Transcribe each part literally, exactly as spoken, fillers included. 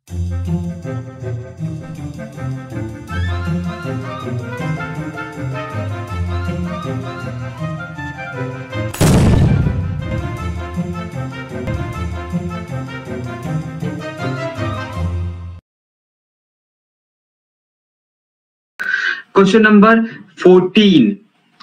Question number fourteen,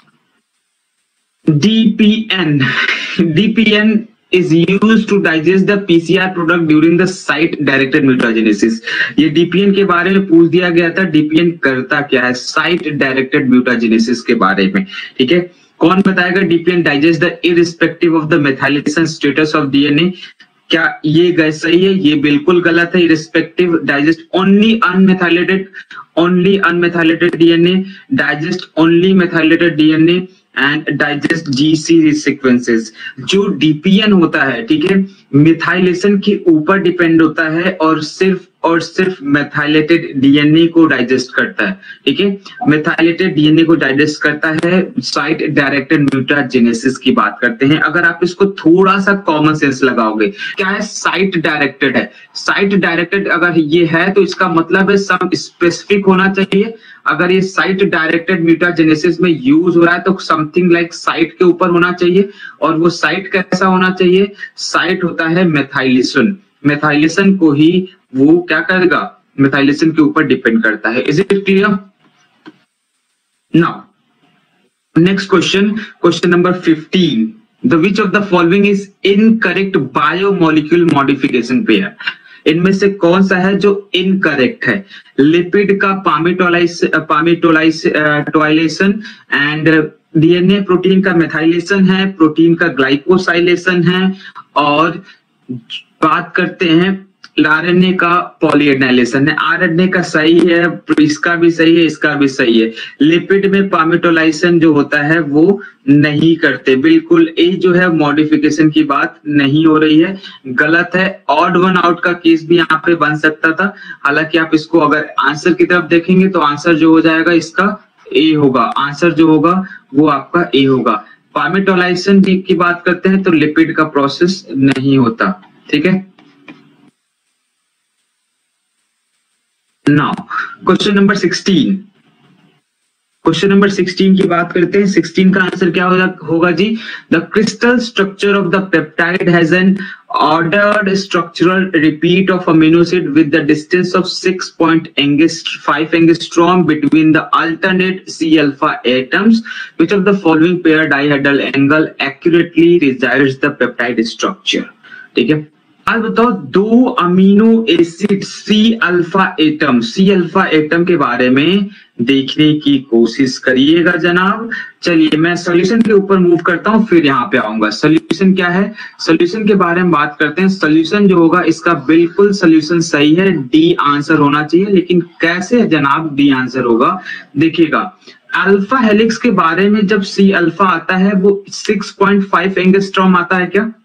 D P N. D P N is used to digest the P C R product during the site directed mutagenesis. ये D P N के बारे में पूछ दिया गया था. D P N करता क्या है? साइट डायरेक्टेड म्यूटाजेनेसिस के बारे में. ठीक है, कौन बताएगा? D P N digest the irrespective of the methylation status of D N A. क्या ये गए सही है? ये बिल्कुल गलत है. Irrespective digest only unmethylated, only unmethylated D N A, digest only methylated D N A and digest G C sequences. जो D P N होता है, ठीक है, मिथाइलेशन के ऊपर डिपेंड होता है और सिर्फ और सिर्फ मेथाइलेटेड D N A को डाइजेस्ट करता है. ठीक है, मेथाइलेटेड D N A को डाइजेस्ट करता है. साइट डायरेक्टेड म्यूटाजेनेसिस की बात करते हैं. अगर आप इसको थोड़ा सा कॉमन सेंस लगाओगे, क्या है? साइट डायरेक्टेड है. साइट डायरेक्टेड अगर ये है तो इसका मतलब है सम स्पेसिफिक होना चाहिए. अगर ये साइट डायरेक्टेड म्यूटाजेनेसिस में यूज हो रहा है तो समथिंग लाइक साइट के ऊपर होना चाहिए. और वो साइट कैसा होना चाहिए? साइट होता है मेथाइलेशन. मेथाइलेशन को ही वो क्या करेगा? मेथाइलेशन के ऊपर डिपेंड करता है. Is it clear? Now next question, question number fifteen. The which of the following is incorrect biomolecule modification pair. इनमें से कौन सा है जो इनकरेक्ट है? लिपिड का पामिटोलाइस पामिटोलाइलेशन एंड डीएनए प्रोटीन का मेथाइलेशन है, प्रोटीन का ग्लाइकोसाइलेशन है, और बात करते हैं आरएनए का पॉलीएडेनाइलेशन है. आरएनए का सही है, इसका भी सही है, इसका भी सही है. लिपिड में पामिटोलाइजेशन जो होता है वो नहीं करते. बिल्कुल ये जो है मॉडिफिकेशन की बात नहीं हो रही है, गलत है. ऑड वन आउट का केस भी यहाँ पे बन सकता था. हालांकि आप इसको अगर आंसर की तरफ देखेंगे तो आंसर जो हो जाएगा इसका ए होगा. आंसर जो होगा वो आपका ए होगा. पामिटोलाइजेशन की बात करते हैं तो लिपिड का प्रोसेस नहीं होता. ठीक है. Now question number sixteen. Question number sixteen की बात करते हैं. सिक्सटीन का आंसर क्या होगा जी? The crystal structure of the peptide has an ordered structural repeat of amino acid with the distance of six point five angstrom between the alternate C alpha atoms. Which of the following pair dihedral angle accurately resides the peptide structure? ठीक है, आज बताओ दो amino acid C alpha atom, C alpha atom के बारे में देखने की कोशिश करिएगा जनाब. चलिए मैं सॉल्यूशन के ऊपर मूव करता हूं, फिर यहाँ पे आऊंगा. सॉल्यूशन क्या है? सॉल्यूशन के बारे में बात करते हैं. सॉल्यूशन जो होगा इसका बिल्कुल सॉल्यूशन सही है, डी आंसर होना चाहिए. लेकिन कैसे जनाब डी आंसर होगा? देखिएगा, अल्फा हेलिक्स के बारे में जब सी अल्फा आता है वो सिक्स पॉइंट फाइव एंगस्ट्रॉम आता है क्या?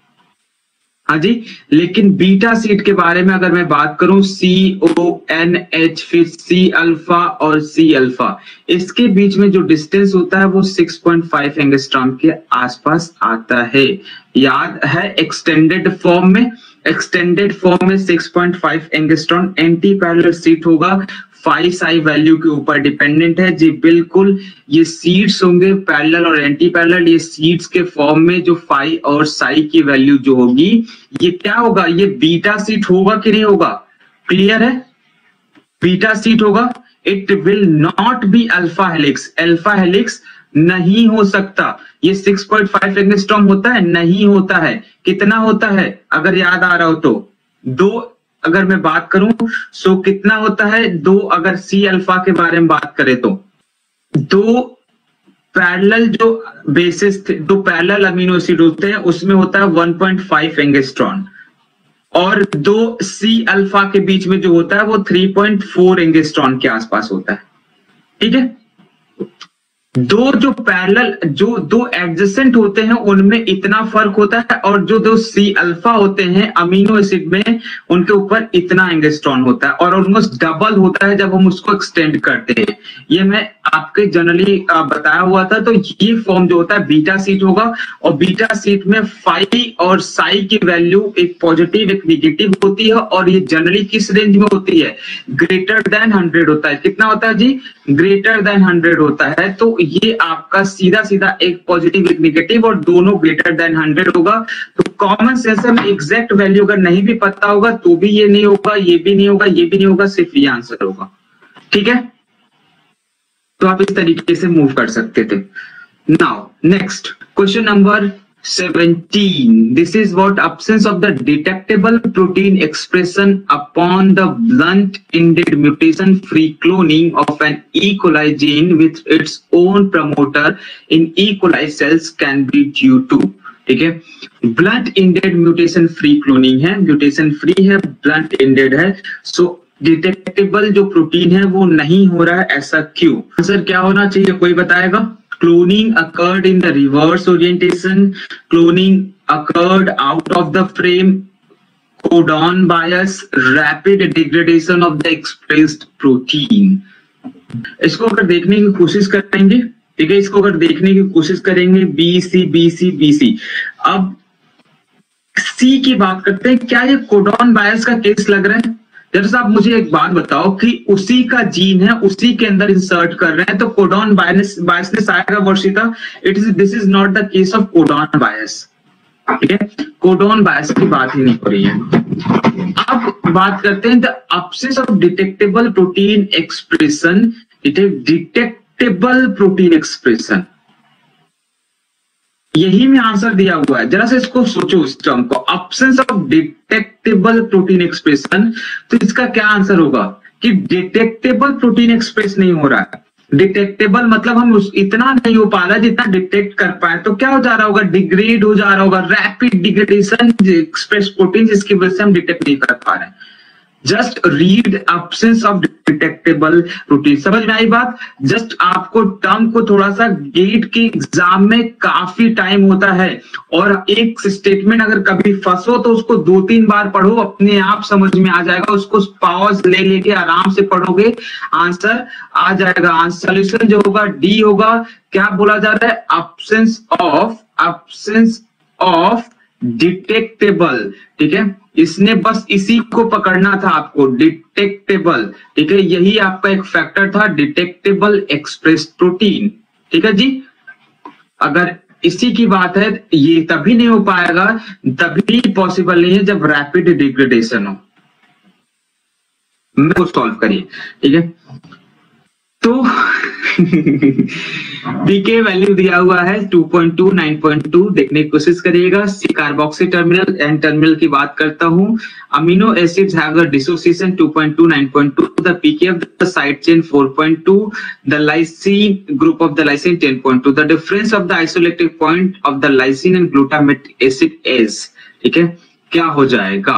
हाँ जी. लेकिन बीटा सीट के बारे में अगर मैं बात करूं, सी ओ एन एच फिर सी अल्फा और सी अल्फा, इसके बीच में जो डिस्टेंस होता है वो सिक्स पॉइंट फाइव एंगस्ट्रॉम के आसपास आता है. याद है एक्सटेंडेड फॉर्म में, एक्सटेंडेड फॉर्म में six point five angstrom anti parallel sheet होगा. फाइव साई वैल्यू के ऊपर डिपेंडेंट है जी. बिल्कुल ये सीड्स होंगे पैरेलल और एंटी पैरेलल. ये सीड्स के फॉर्म में जो फाइव और साई की वैल्यू जो होगी ये क्या होगा? ये बीटा सीट होगा कि नहीं होगा? क्लियर है? बीटा सीट होगा. It will not be alpha helix. Alpha helix नहीं हो सकता. ये सिक्स पॉइंट फाइव एंगस्ट्रॉम होता है? नहीं होता है. कितना होता है अगर याद आ रहा हो तो? दो. अगर मैं बात करूं सो कितना होता है? दो. अगर सी अल्फा के बारे में बात करें तो दो पैरेलल जो बेसिस थे, दो पैरेलल अमीनो एसिड होते हैं उसमें होता है वन पॉइंट फाइव एंगस्ट्रॉन, और दो सी अल्फा के बीच में जो होता है वो थ्री पॉइंट फोर एंगस्ट्रॉन के आसपास होता है. ठीक है. दो जो पैरेलल जो दो एडजेसेंट होते हैं उनमें इतना फर्क होता है, और जो दो सी अल्फा होते हैं अमीनो एसिड में उनके ऊपर इतना एंगस्ट्रॉन होता है, और ऑलमोस्ट डबल होता है जब हम उसको एक्सटेंड करते हैं। ये मैं आपके जनरली बताया हुआ था। तो ये फॉर्म जो होता है बीटा सीट होगा, और बीटा सीट में फाई और साई की वैल्यू एक पॉजिटिव एक निगेटिव होती है, और ये जनरली किस रेंज में होती है? ग्रेटर देन हंड्रेड होता है। कितना होता है जी? ग्रेटर देन हंड्रेड होता है। तो ये आपका सीधा सीधा एक पॉजिटिव एक नेगेटिव और दोनों ग्रेटर देन हंड्रेड होगा। तो कॉमन सेंस में एग्जैक्ट वैल्यू अगर नहीं भी पता होगा तो भी ये नहीं होगा, ये भी नहीं होगा, ये भी नहीं होगा, सिर्फ ये आंसर होगा। ठीक है, तो आप इस तरीके से मूव कर सकते थे। Now next question number seventeen. This is what absence of the detectable protein expression upon the blunt-ended mutation-free cloning of an E. coli gene with its own promoter in E. coli cells can be due to. ठीक है, blunt-ended mutation-free cloning है, mutation-free है, blunt-ended है, so detectable जो protein है वो नहीं हो रहा है, ऐसा क्यों? आंसर क्या होना चाहिए, कोई बताएगा? Cloning occurred in the reverse orientation. Cloning occurred out of the frame. Codon bias. Rapid degradation of the expressed protein. इसको अगर देखने की कोशिश करेंगे, ठीक है, इसको अगर देखने की कोशिश करेंगे B C B C B C. अब सी की बात करते हैं, क्या ये कोडॉन बायस का केस लग रहा है? जरा साहब मुझे एक बात बताओ कि उसी का जीन है, उसी के अंदर इंसर्ट कर रहे हैं, तो कोडॉन बायस बायसनेस आएगा Varshita? It is this is not the case of codon bias. ठीक है, कोडॉन बायस की बात ही नहीं हो रही है। अब बात करते हैं the absence of detectable protein expression. It is detectable protein expression, यही में आंसर दिया हुआ है। जरा से इसको सोचो इस टर्म को, absence of detectable protein expression. तो इसका क्या आंसर होगा कि डिटेक्टेबल प्रोटीन एक्सप्रेस नहीं हो रहा है। डिटेक्टेबल मतलब हम उस इतना नहीं हो पा रहा जितना डिटेक्ट कर पाए, तो क्या हो जा रहा होगा? डिग्रेड हो जा रहा होगा, रैपिड डिग्रेडेशन एक्सप्रेस प्रोटीन, जिसकी वजह से हम डिटेक्ट नहीं कर पा रहे हैं। Just read absence of detectable protein. समझ में आई बात? जस्ट आपको टर्म को थोड़ा सा, गेट के एग्जाम में काफी टाइम होता है, और एक स्टेटमेंट अगर कभी फंसो तो उसको दो तीन बार पढ़ो, अपने आप समझ में आ जाएगा। उसको पॉज ले लेके आराम से पढ़ोगे, आंसर आ जाएगा। सोल्यूशन जो होगा डी होगा। क्या बोला जा रहा है? Absence of absence of detectable. ठीक है, इसने बस इसी को पकड़ना था आपको, डिटेक्टेबल। ठीक है, यही आपका एक फैक्टर था, डिटेक्टेबल एक्सप्रेस प्रोटीन। ठीक है जी, अगर इसी की बात है, ये तभी नहीं हो पाएगा, तभी पॉसिबल नहीं है जब रैपिड डिग्रेडेशन हो। मैं सॉल्व करिए। ठीक है, तो पीके वैल्यू दिया हुआ है two point two, nine point two, देखने की कोशिश करिएगा। C carboxy terminal, N terminal की बात करता हूं। Amino acids have the dissociation two point two, nine point two, the PK of the side chain four point two, the lysine group of the lysine ten point two, the difference of the isolated point of the lysine and glutamate acid is. ठीक है, क्या हो जाएगा?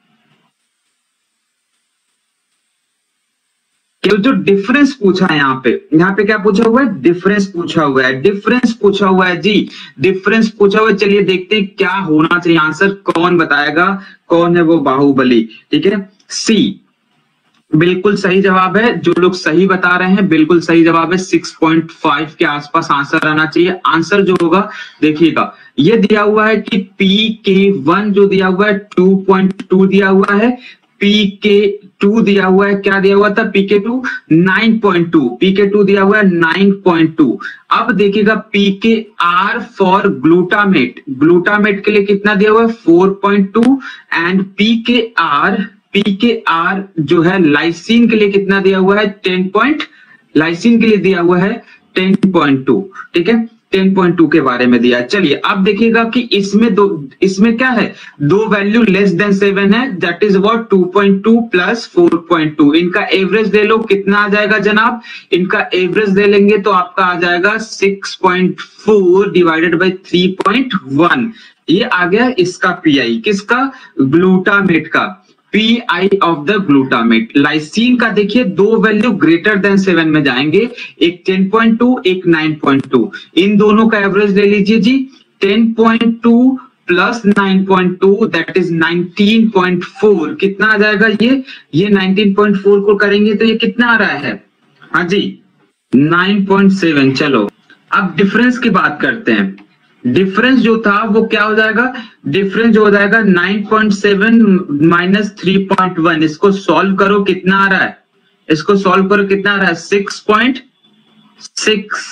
जो difference पूछा है यहाँ पे, यहाँ पे क्या पूछा हुआ है? डिफरेंस पूछा हुआ है, डिफरेंस पूछा हुआ है जी, डिफरेंस पूछा हुआ है। चलिए देखते हैं क्या होना चाहिए आंसर, कौन बताएगा? कौन है वो बाहुबली? ठीक है, सी बिल्कुल सही जवाब है। जो लोग सही बता रहे हैं बिल्कुल सही जवाब है। सिक्स पॉइंट फाइव के आसपास आंसर आना चाहिए। आंसर जो होगा देखिएगा, ये दिया हुआ है कि पी के वन जो दिया हुआ है टू पॉइंट टू दिया हुआ है, पी के टू दिया हुआ है, क्या दिया हुआ था? P K two nine point two, P K two दिया हुआ है नाइन पॉइंट टू। अब देखिएगा P K are for glutamate, glutamate के लिए कितना दिया हुआ है? Four point two, and P K R P K R जो है लाइसिन के लिए कितना दिया हुआ है? टेन पॉइंट, लाइसिन के लिए दिया हुआ है टेन पॉइंट टू। ठीक है, टेन पॉइंट टू के बारे में दिया। चलिए अब देखिएगा कि इसमें दो, इसमें क्या है? दो वैल्यू लेस देन सेवन है, that is what two point two plus four point two. इनका एवरेज ले लो, कितना आ जाएगा जनाब? इनका एवरेज ले लेंगे तो आपका आ जाएगा six point four divided by three point one. ये आ गया इसका पीआई, किसका? ग्लूटामेट का। P I of the glutamate. Lysine का देखिए दो वैल्यू ग्रेटर देन सेवन में जाएंगे, एक टेन पॉइंट टू, एक नाइन पॉइंट टू। इन दोनों का एवरेज ले लीजिए जी, ten point two plus nine point two that is nineteen point four. कितना आ जाएगा ये ये नाइनटीन पॉइंट फोर को करेंगे तो ये कितना आ रहा है? हाँ जी नाइन पॉइंट सेवन। चलो अब डिफरेंस की बात करते हैं। डिफरेंस जो था वो क्या हो जाएगा? डिफरेंस जो हो जाएगा nine point seven minus three point one. इसको सॉल्व करो, कितना आ रहा है? इसको सॉल्व करो, कितना आ रहा है? सिक्स पॉइंट सिक्स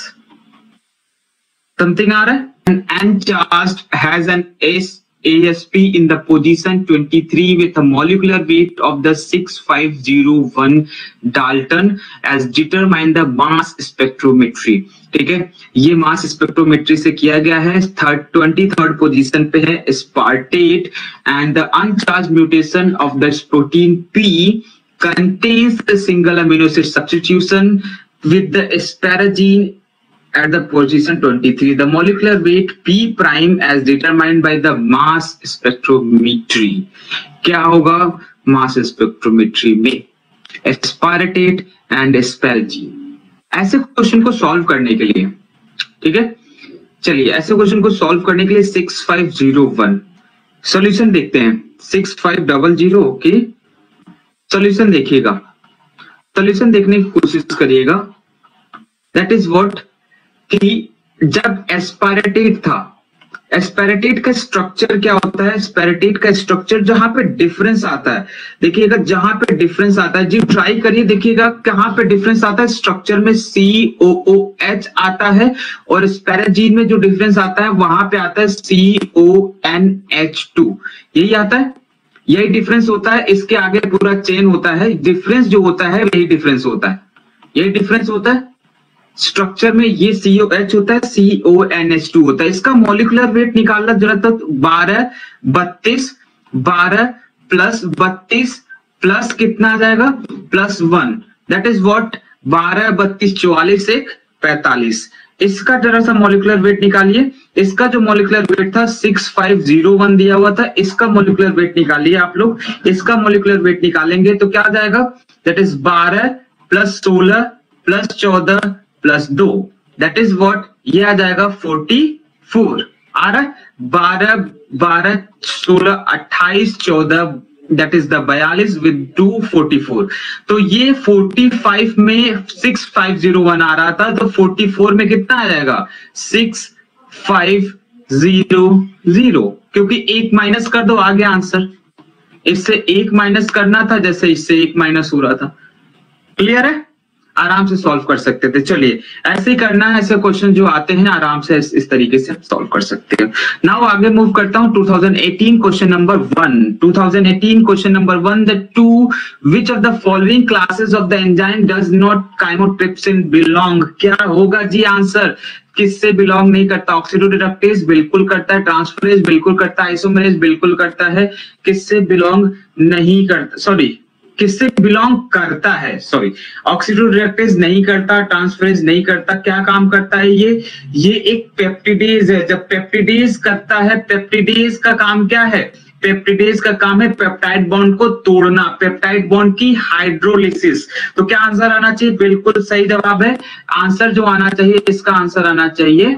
समथिंग आ रहा है। An uncharged has an S A S P in the position twenty-three with a molecular weight of the six five zero one Dalton as determined the mass spectrometry। ठीक है, ये mass spectrometry से किया गया है। थर्ड ट्वेंटी थर्ड पोजिशन पे है aspartate and the uncharged mutation of the protein P contains a single amino acid substitution with the asparagine at the position twenty-three. The molecular weight P prime as determined by the mass spectrometry। क्या होगा mass spectrometry में? Aspartate and asparagine. ऐसे question को solve करने के लिए, ठीक है, चलिए ऐसे क्वेश्चन को सॉल्व करने के लिए six five zero one solution देखते हैं। सिक्स फाइव डबल जीरो के सॉल्यूशन देखिएगा, सॉल्यूशन देखने की कोशिश करिएगा। दैट इज व्हाट कि जब एस्पारेटेट था, एस्पारेटेट का स्ट्रक्चर क्या होता है? एस्पारेटेट का स्ट्रक्चर जहां पे डिफरेंस आता है, देखिएगा जहां पे डिफरेंस आता है जी, ट्राई करिए देखिएगा कहां पे डिफरेंस आता है। स्ट्रक्चर में सी ओ ओ एच आता है और एस्पैराजीन में जो डिफरेंस आता है वहां पे आता है C O N H two. यही आता है, यही डिफरेंस होता है। इसके आगे पूरा चेन होता है, डिफरेंस जो होता है यही डिफरेंस होता है, यही डिफरेंस होता है। स्ट्रक्चर में ये सी ओ एच होता है, C O N H two होता है। इसका मॉलिक्यूलर वेट निकालना जरा तक बारह बत्तीस, बारह प्लस बत्तीस प्लस कितना आ जाएगा? Plus one. That is what? बारह बत्तीस चौवालीस एक पैंतालीस। इसका जरा सा मॉलिक्यूलर वेट निकालिए। इसका जो मॉलिक्यूलर वेट था सिक्स फाइव जीरो वन दिया हुआ था, इसका मॉलिक्यूलर वेट निकालिए आप लोग। इसका मॉलिक्यूलर वेट निकालेंगे तो क्या आ जाएगा? दैट इज बारह प्लस सोलह प्लस चौदह प्लस दो, दैट इज व्हाट? ये आ जाएगा फोर्टी फोर। आ रहा है? बारह बारह सोलह अट्ठाईस चौदह दैट इज द बयालीस विद टू फोर्टी फोर। तो ये फोर्टी फाइव में सिक्स फाइव जीरो वन आ रहा था, तो फोर्टी फोर में कितना आ जाएगा? Six five zero zero. क्योंकि एक माइनस कर दो, आ गया आंसर। इससे एक माइनस करना था जैसे इससे एक माइनस हो रहा था। क्लियर है? आराम से सॉल्व कर सकते थे। चलिए ऐसे ही करना है, ऐसे क्वेश्चन जो आते हैं आराम से इस, इस तरीके से सॉल्व कर सकते हैं। नाउ आगे मूव करता हूं two thousand eighteen question number one. Two thousand eighteen question number one, the to which of the following classes of the enzyme does not chymotrypsin belong? क्या होगा जी आंसर? किससे बिलोंग नहीं करता? ऑक्सीडोरिडक्टेज बिल्कुल करता है, ट्रांसफरेज बिल्कुल करता है, आइसोमेरेज बिल्कुल करता है। किससे बिलोंग नहीं करता? सॉरी किससे बिलोंग करता है? सॉरी ऑक्सीडोरिडक्टेज नहीं करता, ट्रांसफरेज नहीं करता। क्या काम करता है ये? ये एक पेप्टिडेज है। जब पेप्टिडेज करता है, पेप्टिडेज का काम क्या है? पेप्टिडेज का काम है पेप्टाइड बॉन्ड को तोड़ना, पेप्टाइड बॉन्ड की हाइड्रोलिसिस। तो क्या आंसर आना चाहिए? बिल्कुल सही जवाब है। आंसर जो आना चाहिए, इसका आंसर आना चाहिए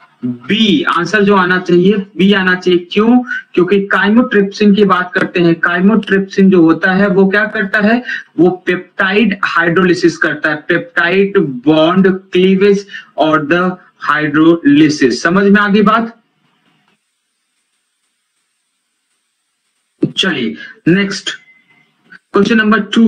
बी। आंसर जो आना चाहिए बी आना चाहिए। क्यों? क्योंकि काइमोट्रिप्सिन की बात करते हैं। काइमोट्रिप्सिन जो होता है वो क्या करता है? वो पेप्टाइड हाइड्रोलिसिस करता है, पेप्टाइड बॉन्ड क्लीवेज और द हाइड्रोलिसिस। समझ में आ गई बात? चलिए next question number two.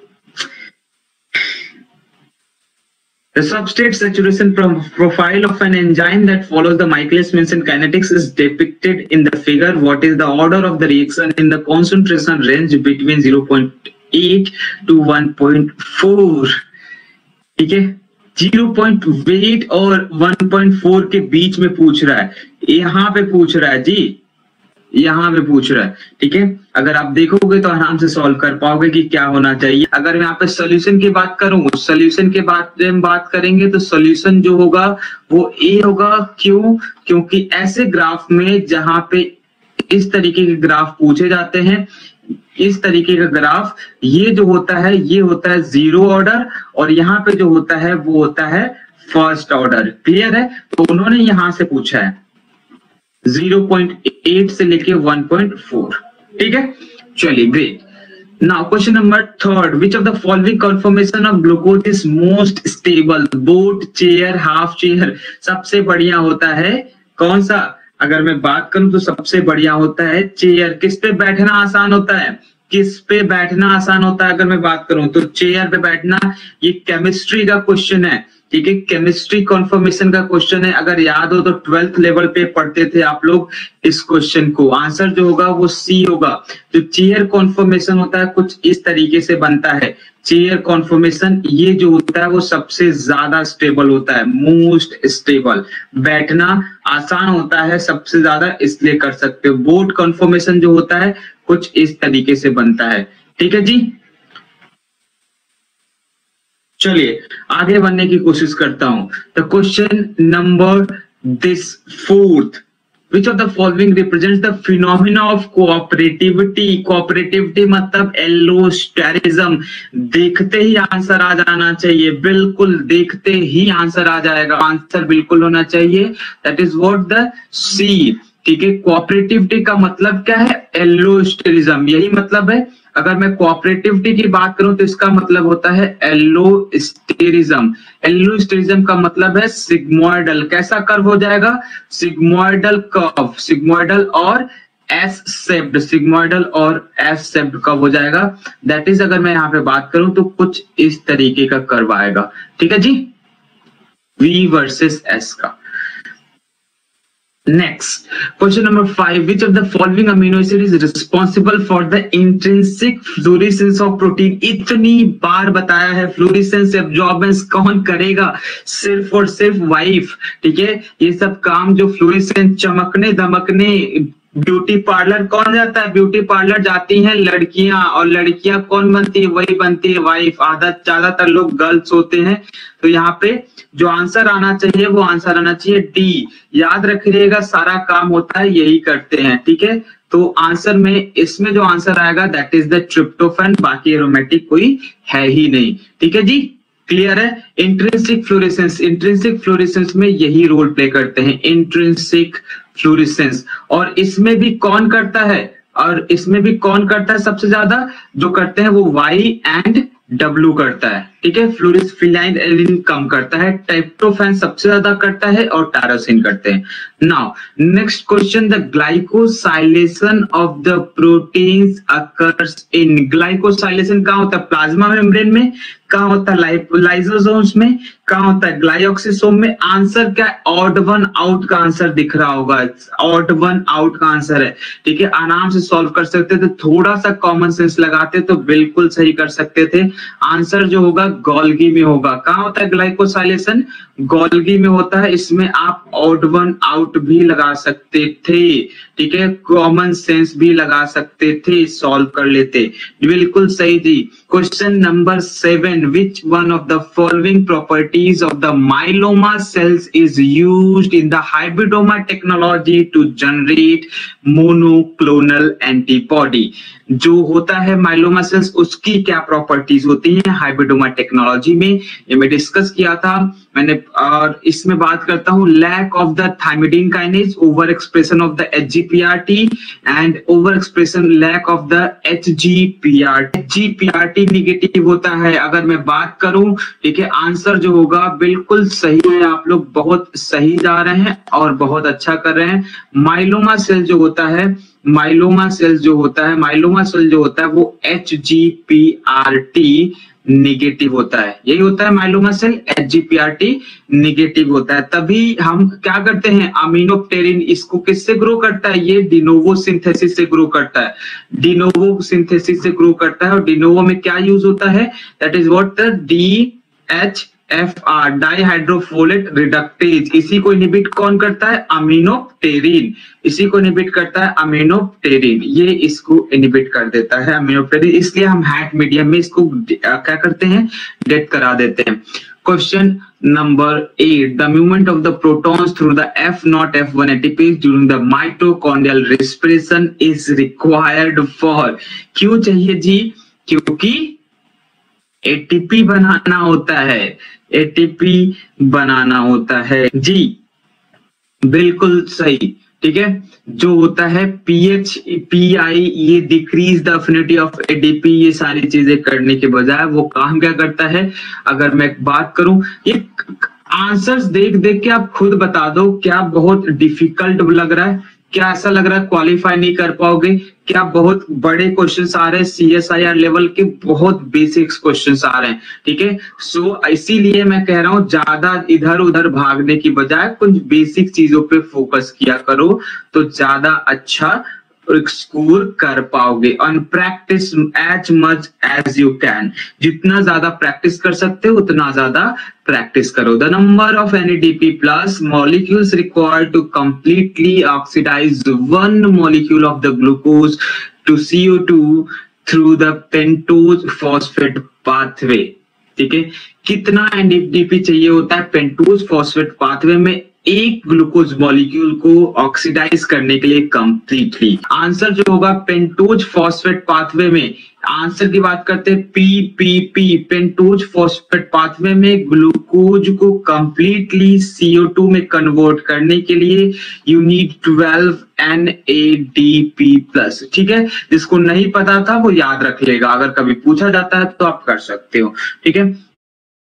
The substrate saturation profile of an enzyme that follows the Michaelis-Menten kinetics is depicted in the figure. What is the order of the reaction in the concentration range between zero point eight to one point four? ठीक है, zero point eight और one point four के बीच में पूछ रहा है, यहां पे पूछ रहा है जी, यहां पे पूछ रहा है। ठीक है, अगर आप देखोगे तो आराम से सॉल्व कर पाओगे कि क्या होना चाहिए। अगर मैं यहाँ पे सोल्यूशन की बात करूं, सोल्यूशन के बारे में बात करेंगे तो सोल्यूशन जो होगा वो ए होगा। क्यों? क्योंकि ऐसे ग्राफ में जहां पे इस तरीके के ग्राफ पूछे जाते हैं, इस तरीके का ग्राफ, ये जो होता है ये होता है जीरो ऑर्डर, और यहाँ पे जो होता है वो होता है फर्स्ट ऑर्डर। क्लियर है? तो उन्होंने यहां से पूछा है ज़ीरो पॉइंट एट से लेके वन पॉइंट फोर। ठीक है, चलिए great. Now question number third, which of the following conformation of glucose is most stable? Boat, chair, half chair. सबसे बढ़िया होता है कौन सा? अगर मैं बात करूं तो सबसे बढ़िया होता है चेयर। किस पे बैठना आसान होता है? किस पे बैठना आसान होता है? अगर मैं बात करूं तो चेयर पे बैठना। ये केमिस्ट्री का क्वेश्चन है, ठीक है, केमिस्ट्री कॉन्फर्मेशन का क्वेश्चन है। अगर याद हो तो ट्वेल्थ लेवल पे पढ़ते थे आप लोग इस क्वेश्चन को। आंसर जो होगा वो सी होगा। जो चेयर कॉन्फर्मेशन होता है कुछ इस तरीके से बनता है। चेयर कॉन्फर्मेशन ये जो होता है वो सबसे ज्यादा स्टेबल होता है, मोस्ट स्टेबल। बैठना आसान होता है सबसे ज्यादा, इसलिए कर सकते हो। बोर्ड कॉन्फर्मेशन जो होता है कुछ इस तरीके से बनता है। ठीक है जी, चलिए आगे बढ़ने की कोशिश करता हूं। The question number this fourth, which of the following represents the phenomena of cooperativity? Cooperativity मतलब एल्लोस्टेरिज्म। देखते ही आंसर आ जाना चाहिए, बिल्कुल देखते ही आंसर आ जाएगा। आंसर बिल्कुल होना चाहिए, that is what the C. ठीक है, कोऑपरेटिविटी का मतलब क्या है? एल्लोस्टेरिज्म, यही मतलब है। अगर मैं कोऑपरेटिविटी की बात करूं तो इसका मतलब होता है एल्लोस्टेरिज्म। एल्लोस्टेरिज्म का मतलब है सिग्मोइडल। कैसा कर्व हो जाएगा? सिग्मोइडल कर्व, सिग्मोइडल और एस शेप्ड, सिग्मोइडल और एस शेप्ड कर्व हो जाएगा। दैट इज, अगर मैं यहाँ पे बात करूं तो कुछ इस तरीके का कर्व आएगा। ठीक है जी, V वर्सेस S का। Next, question number five. Which of the following amino acid is responsible for the intrinsic fluorescence of protein? इतनी बार बताया है, फ्लोरेसेंस एब्जॉर्बेंस कौन करेगा? सिर्फ और सिर्फ वाइफ। ठीक है, ये सब काम जो फ्लोरेसेंस, चमकने दमकने, ब्यूटी पार्लर कौन जाता है? ब्यूटी पार्लर जाती हैं लड़कियां, और लड़कियां कौन बनती है? वही बनती है वाइफ। आधा ज्यादातर लोग गर्ल्स होते हैं। तो यहाँ पे जो आंसर आना चाहिए वो आंसर आना चाहिए डी। याद रखिएगा, सारा काम होता है यही करते हैं। ठीक है, तो आंसर में इसमें जो आंसर आएगा दैट इज द ट्रिप्टोफैन, बाकी एरोमेटिक कोई है ही नहीं। ठीक है जी, क्लियर है? इंट्रिंसिक फ्लोरेसेंस, इंट्रिंसिक फ्लोरेसेंस में यही रोल प्ले करते हैं, इंट्रिंसिक फ्लोरेसेंस। और इसमें भी कौन करता है? और इसमें भी कौन करता है सबसे ज्यादा? जो करते हैं वो वाई एंड डब्ल्यू करता है। ठीक है, फ्लोरिस फिनाइल एलिन कम करता है, ट्रिप्टोफैन सबसे ज्यादा करता है, और टायरोसिन करते हैं। Now next question, the glycosylation of the proteins occurs in. Glycosylation कहाँ होता है? प्लाज्मा मेम्ब्रेन में। कहाँ होता है? लाइसोसोम्स में। कहाँ होता है? ग्लाइऑक्सिसोम में। आंसर क्या है? ऑड वन आउट का आंसर दिख रहा होगा, ऑड वन आउट का आंसर है। ठीक है, आराम से सॉल्व कर सकते थे, थोड़ा सा कॉमन सेंस लगाते तो बिल्कुल सही कर सकते थे। आंसर जो होगा गोल्गी में होगा। कहाँ होता है ग्लाइकोसाइलेशन? गोल्गी में होता है। इसमें आप ऑड वन आउट भी लगा सकते थे। ठीक है, कॉमन सेंस भी लगा सकते थे, सॉल्व कर लेते। बिल्कुल सही जी। Question number seven, which one of the following properties of the myeloma cells is used in the hybridoma technology to generate monoclonal antibody? जो होता है माइलोमा सेल्स, उसकी क्या प्रॉपर्टीज होती हैं हाइब्रिडोमा टेक्नोलॉजी में? ये मैं डिस्कस किया था मैंने। और इसमें बात करता हूं, lack of the thymidine kinase, over expression of the H G P R T and over expression lack of the H G P R T. H G P R T negative होता है अगर मैं बात करूं। ठीक है, answer जो होगा बिल्कुल सही है। आप लोग बहुत सही जा रहे हैं और बहुत अच्छा कर रहे हैं। माइलोमा सेल जो होता है, माइलोमा सेल जो होता है माइलोमा सेल जो होता है वो H G P R T negative होता है। यही होता है myeloma cell, H G P R T negative होता है। तभी हम क्या करते हैं, अमीनोप्टेरिन, इसको किससे ग्रो करता है? ये डिनोवो सिंथेसिस से ग्रो करता है। डिनोवो सिंथेसिस से ग्रो करता है। और डिनोवो में क्या यूज होता है? That is what the D H F R, dihydrofolate reductase. इसी को इनहिबिट कौन करता है? अमीनोप्टेरिन। इसी को इनहिबिट करता है अमीनोप्टेरिन। ये इसको इनहिबिट कर देता है अमीनोप्टेरिन, इसलिए हम हैट मीडियम में इसको क्या करते हैं? डेट करा देते हैं। Question Number eight, the movement of the protons through the F zero F one A T P during the mitochondrial respiration is required for. क्यों चाहिए जी? क्योंकि एटीपी बनाना होता है, एटीपी बनाना होता है जी, बिल्कुल सही। ठीक है, जो होता है पीएच पीआई, ये decrease the affinity of ADP, ये सारी चीजें करने के बजाय वो काम क्या करता है? अगर मैं बात करूं, ये आंसर्स देख देख के आप खुद बता दो, क्या बहुत डिफिकल्ट लग रहा है? क्या ऐसा लग रहा है क्वालिफाई नहीं कर पाओगे? क्या बहुत बड़े क्वेश्चंस आ रहे हैं? सीएसआईआर लेवल के बहुत बेसिक्स क्वेश्चंस आ रहे हैं। ठीक है, सो इसीलिए मैं कह रहा हूं ज्यादा इधर उधर भागने की बजाय कुछ बेसिक चीजों पे फोकस किया करो, तो ज्यादा अच्छा स्कोर कर पाओगे। On practice as much as you can, जितना ज्यादा प्रैक्टिस कर सकते हो उतना ज्यादा प्रैक्टिस करो। The number of N A D P plus molecules required to completely oxidise one molecule of the glucose to C O two through the pentose phosphate pathway. ठीक है, कितना एन ए डी पी चाहिए होता है pentose phosphate pathway में एक glucose molecule को oxidise करने के लिए कंप्लीटली? आंसर जो होगा पेंटोज फॉस्फेट पाथवे में, आंसर की बात करते हैं पीपीपी, पेंटोज फॉस्फेट पाथवे में ग्लूकोज को कंप्लीटली सी ओ टू में कन्वर्ट करने के लिए you need twelve N A D P plus. ठीक है, जिसको नहीं पता था वो याद रख लेगा, अगर कभी पूछा जाता है तो आप कर सकते हो। ठीक है,